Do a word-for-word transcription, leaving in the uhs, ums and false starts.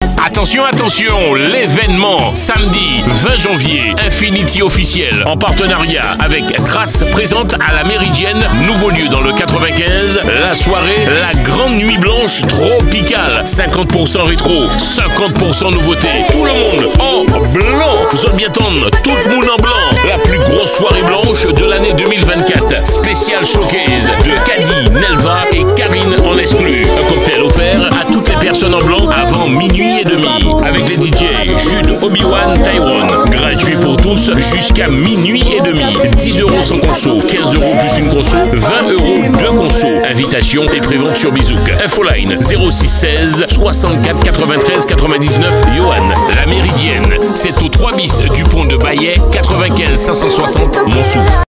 Attention, attention, l'événement samedi vingt janvier, Infinity officiel en partenariat avec Trace présente à la Méridienne, nouveau lieu dans le quatre-vingt-quinze, la soirée La Grande Nuit Blanche Tropicale. cinquante pour cent rétro, cinquante pour cent nouveauté. Tout le monde en blanc. Zone Biaton, tout le monde en blanc. La plus grosse soirée blanche de l'année deux mille vingt-quatre. Spécial showcase de Caddy, Nelva et Karine en exclu. Un cocktail offert à toutes les personnes en blanc avant minuit et demi. Avec les D J Jude, Obi-Wan, Taiwan. Gratuit pour tous jusqu'à minuit et demi. dix euros sans conso, quinze euros plus une conso, vingt euros deux conso. Invitation et prévente sur Bizouk. Infoline zéro six seize soixante-quatre quatre-vingt-treize quatre-vingt-dix-neuf. Johan, la Méridienne. C'est au trois bis du pont de Baillet, quatre-vingt-quinze cinq cent soixante Montsou.